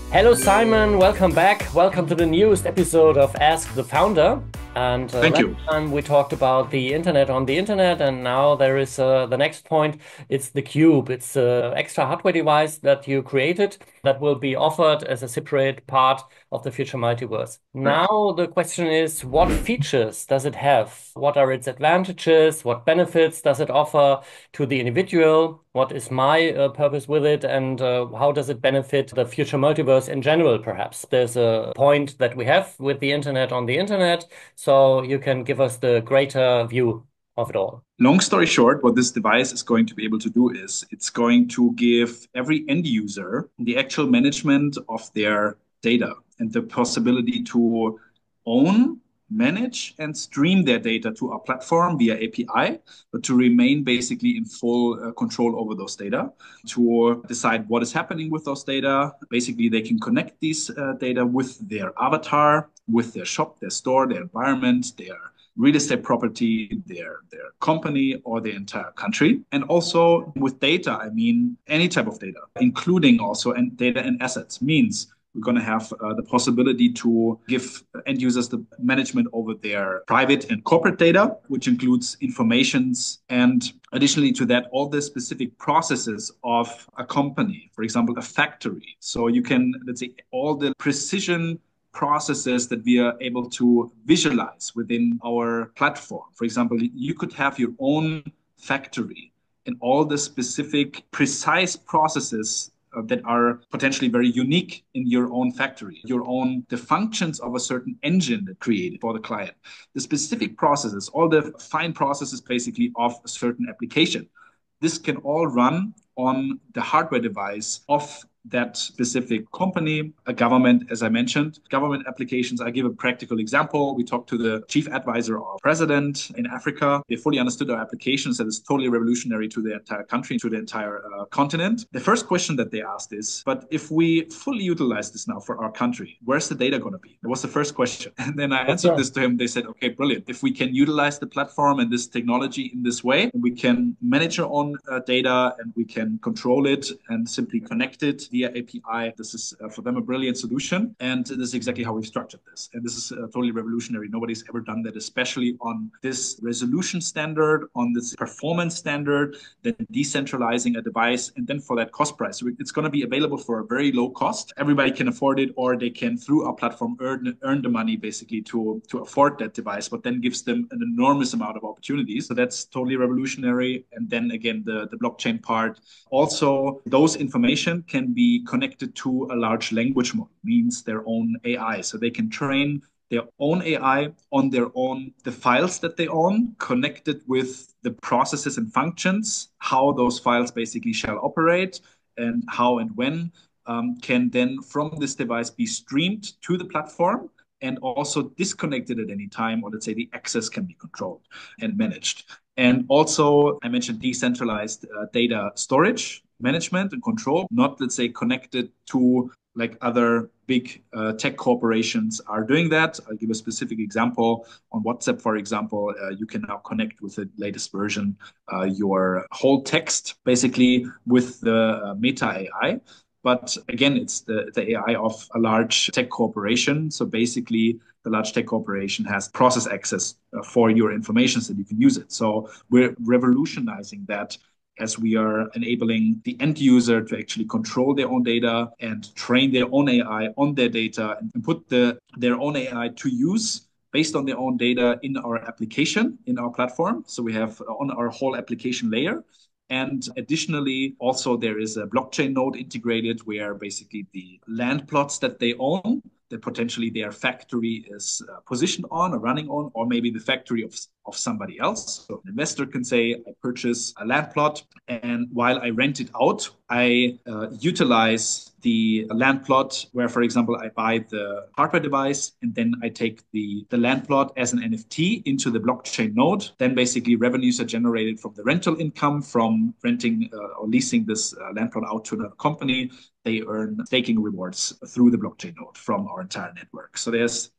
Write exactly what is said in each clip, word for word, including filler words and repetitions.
Hello, Simon. Welcome back. Welcome to the newest episode of Ask the Founder. And uh, Thank last you. time we talked about the internet on the internet, and now there is uh, the next point. It's the Cube. It's an extra hardware device that you created that will be offered as a separate part of the Future Multiverse. Correct. Now the question is, what features does it have? What are its advantages? What benefits does it offer to the individual? What is my uh, purpose with it, and uh, how does it benefit the future multiverse in general, perhaps? There's a point that we have with the internet on the internet, so you can give us the greater view of it all. Long story short, what this device is going to be able to do is it's going to give every end user the actual management of their data and the possibility to own, manage, and stream their data to our platform via A P I, but to remain basically in full uh, control over those data, to decide what is happening with those data. Basically, they can connect these uh, data with their avatar, with their shop, their store, their environment, their real estate property, their their company, or the entire country. And also with data, I mean any type of data, including also and data and assets. Means we're going to have uh, the possibility to give end users the management over their private and corporate data, which includes informations and additionally to that, all the specific processes of a company, for example, a factory. So you can, let's say, all the precision processes that we are able to visualize within our platform. For example, you could have your own factory and all the specific precise processes uh, that are potentially very unique in your own factory, your own, the functions of a certain engine that created for the client, the specific processes, all the fine processes basically of a certain application. This can all run on the hardware device of that specific company, a government, as I mentioned, government applications. I give a practical example. We talked to the chief advisor of president in Africa. They fully understood our applications that is totally revolutionary to the entire country, to the entire uh, continent. The first question that they asked is, but if we fully utilize this now for our country, where's the data going to be? That was the first question. And then I answered Okay. this to him. They said, okay, brilliant. If we can utilize the platform and this technology in this way, we can manage our own uh, data and we can control it and simply connect it via A P I. This is uh, for them a brilliant solution. And this is exactly how we've structured this. And this is uh, totally revolutionary. Nobody's ever done that, especially on this resolution standard, on this performance standard, then decentralizing a device. And then for that cost price, it's going to be available for a very low cost. Everybody can afford it, or they can, through our platform, earn, earn the money basically to, to afford that device, but then gives them an enormous amount of opportunities. So that's totally revolutionary. And then again, the, the blockchain part. Also, those information can be connected to a large language model, means their own A I. So they can train their own A I on their own, the files that they own, connected with the processes and functions, how those files basically shall operate, and how and when um, can then from this device be streamed to the platform and also disconnected at any time, or let's say the access can be controlled and managed. And also, I mentioned decentralized uh, data storage, management, and control, not, let's say, connected to like other big uh, tech corporations are doing that. I'll give a specific example. On WhatsApp, for example, uh, you can now connect with the latest version uh, your whole text basically with the uh, Meta A I. But again, it's the, the A I of a large tech corporation. So basically, the large tech corporation has process access uh, for your information so that you can use it. So we're revolutionizing that as we are enabling the end user to actually control their own data and train their own A I on their data and put the, their own A I to use based on their own data in our application, in our platform. So we have on our whole application layer. And additionally, also there is a blockchain node integrated where basically the land plots that they own, that potentially their factory is uh, positioned on or running on, or maybe the factory of, of somebody else. So an investor can say, I purchase a land plot, and while I rent it out, I uh, utilize the land plot where, for example, I buy the hardware device and then I take the, the land plot as an N F T into the blockchain node. Then basically revenues are generated from the rental income from renting uh, or leasing this uh, land plot out to another company. They earn staking rewards through the blockchain node from our entire network. So there's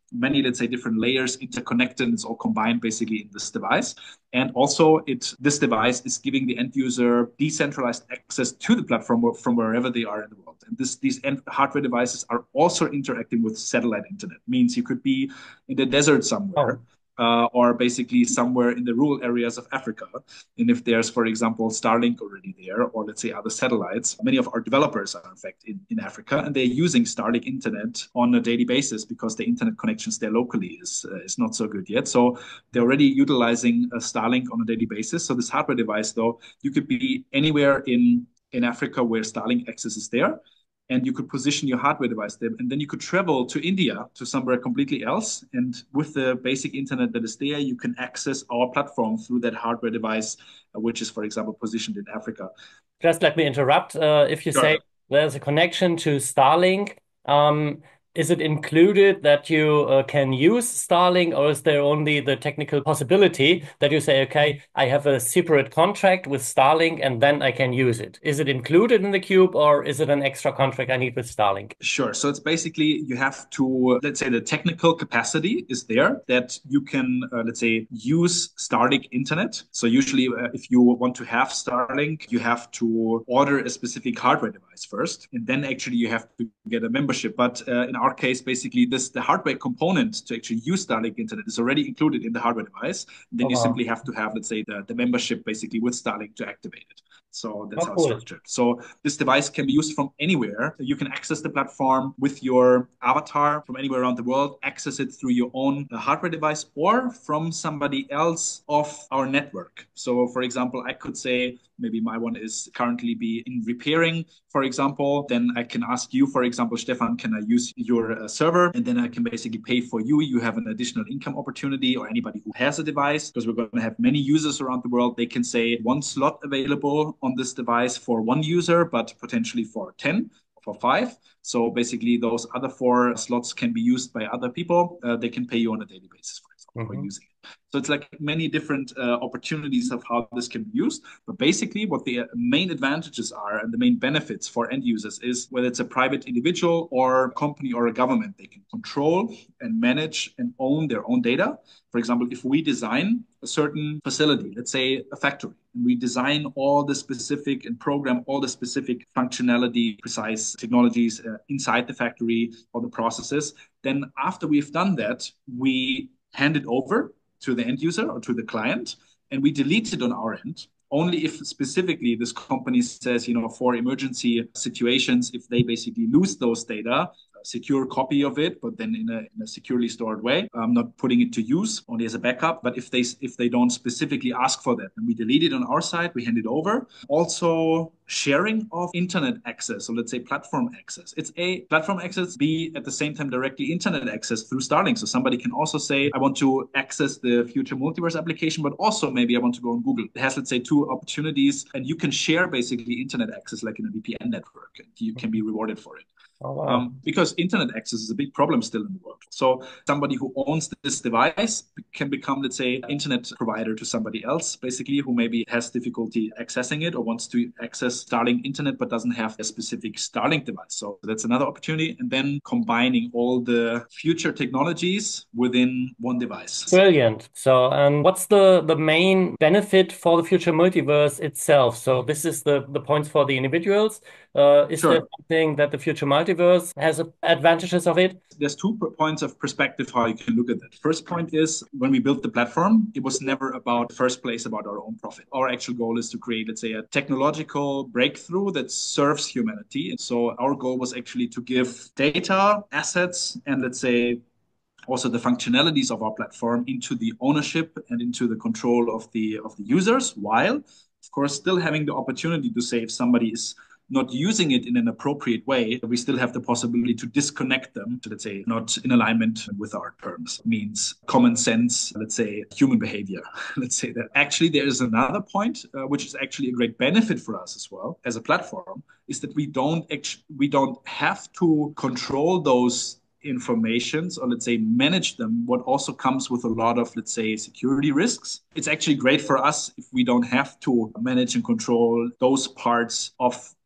many, let's say, different layers interconnected, and it's all combined basically in this device. And also, it this device is giving the end user decentralized access to the platform from wherever they are in the world. And this, these end hardware devices are also interacting with satellite internet. Means you could be in the desert somewhere, Oh, uh, or basically somewhere in the rural areas of Africa. And if there's, for example, Starlink already there, or let's say other satellites, many of our developers are in fact in, in Africa, and they're using Starlink internet on a daily basis because the internet connections there locally is uh, is not so good yet. So they're already utilizing a Starlink on a daily basis. So this hardware device, though, you could be anywhere in in Africa where Starlink access is there, and you could position your hardware device there, and then you could travel to India, to somewhere completely else, and with the basic internet that is there, you can access our platform through that hardware device, uh, which is, for example, positioned in Africa. just let me interrupt. Uh, if you say Sure. there's a connection to Starlink, um, is it included that you uh, can use Starlink, or is there only the technical possibility that you say, okay, I have a separate contract with Starlink and then I can use it? Is it included in the cube, or is it an extra contract I need with Starlink? Sure. So it's basically you have to, let's say, the technical capacity is there that you can, uh, let's say, use Starlink internet. So usually, uh, if you want to have Starlink, you have to order a specific hardware device first, and then actually you have to get a membership. But uh, in our case, basically, this the hardware component to actually use Starlink internet is already included in the hardware device. And then Oh, you wow. simply have to have, let's say, the, the membership basically with Starlink to activate it. So that's Oh, how it's cool. structured. So this device can be used from anywhere. You can access the platform with your avatar from anywhere around the world, access it through your own uh, hardware device or from somebody else of our network. So for example, I could say maybe my one is currently be in repairing, for example. Then I can ask you, for example, Stefan, can I use your uh, server? And then I can basically pay for you. You have an additional income opportunity, or anybody who has a device, because we're going to have many users around the world. They can say one slot available on this device for one user, but potentially for ten, for five. So basically, those other four slots can be used by other people. Uh, they can pay you on a daily basis, for example, for Mhm. using it. So it's like many different uh, opportunities of how this can be used. But basically, what the main advantages are and the main benefits for end users is whether it's a private individual or company or a government, they can control and manage and own their own data. For example, if we design a certain facility, let's say a factory, and we design all the specific and program all the specific functionality, precise technologies uh, inside the factory or the processes, then after we've done that, we hand it over to the end user or to the client, and we delete it on our end only if specifically this company says, you know, for emergency situations, if they basically lose those data, a secure copy of it, but then in a, in a securely stored way. I'm not putting it to use only as a backup. But if they if they don't specifically ask for that, and we delete it on our side, we hand it over. Also, sharing of internet access. So let's say platform access. It's A, platform access, B, at the same time directly internet access through Starlink. So somebody can also say, I want to access the Future Multiverse application, but also maybe I want to go on Google. It has, let's say, two opportunities, and you can share basically internet access like in a V P N network, and you can be rewarded for it. Oh, wow. Um, because internet access is a big problem still in the world. So somebody who owns this device can become, let's say, internet provider to somebody else, basically, who maybe has difficulty accessing it or wants to access Starlink internet but doesn't have a specific Starlink device. So that's another opportunity. And then combining all the future technologies within one device. Brilliant. So, and what's the the main benefit for the future multiverse itself? So, this is the the points for the individuals. Uh, is there Sure. something that the future multiverse has advantages of it? There's two points of perspective how you can look at that. First point is when we built the platform, it was never about first place about our own profit. Our actual goal is to create, let's say, a technological breakthrough that serves humanity. And so our goal was actually to give data, assets, and let's say also the functionalities of our platform into the ownership and into the control of the of the users, while of course still having the opportunity to say if somebody is not using it in an appropriate way, we still have the possibility to disconnect them to, let's say, not in alignment with our terms. It means common sense, let's say, human behavior. Let's say that. Actually, there is another point, uh, which is actually a great benefit for us as well as a platform, is that we don't actually, we don't have to control those informations or let's say manage them, what also comes with a lot of, let's say, security risks. It's actually great for us if we don't have to manage and control those parts of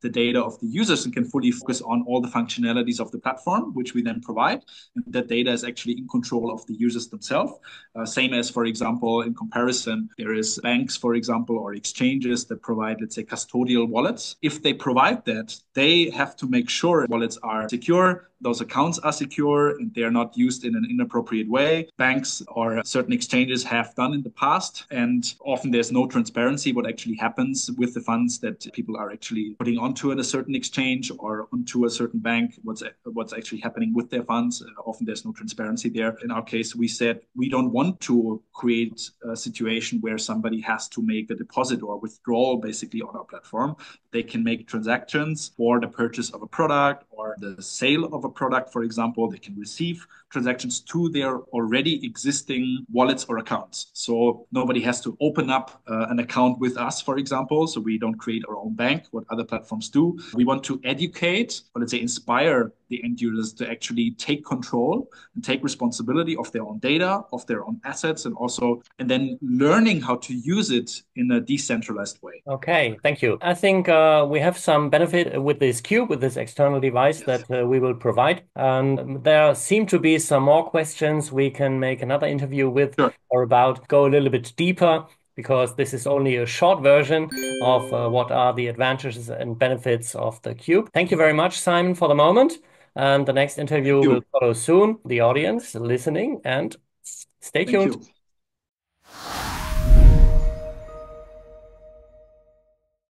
the data of the users and can fully focus on all the functionalities of the platform, which we then provide. And that data is actually in control of the users themselves. Uh, same as, for example, in comparison, there is banks, for example, or exchanges that provide, let's say, custodial wallets. If they provide that, they have to make sure wallets are secure, those accounts are secure, and they are not used in an inappropriate way. Banks or certain exchanges have done in the past, and often there's no transparency what actually happens with the funds that people are actually putting onto a certain exchange or onto a certain bank, what's what's actually happening with their funds. Uh, often there's no transparency there. In our case, we said we don't want to create a situation where somebody has to make a deposit or withdrawal basically on our platform. They can make transactions for the purchase of a product or the sale of a product, for example. They can receive transactions to their already existing wallets or accounts. So nobody has to open up uh, an account with us, for example. So we don't create our own bank, what other platforms do. We want to educate, or let's say inspire the end users to actually take control and take responsibility of their own data, of their own assets, and also, and then learning how to use it in a decentralized way. Okay, thank you. I think uh, we have some benefit with this cube, with this external device Yes. that uh, we will provide. And there seem to be some more questions we can make another interview with Sure. or about, go a little bit deeper, because this is only a short version of uh, what are the advantages and benefits of the cube. Thank you very much, Simon, for the moment. And the next Thank interview will you. follow soon. The audience listening and stay Thank tuned. you.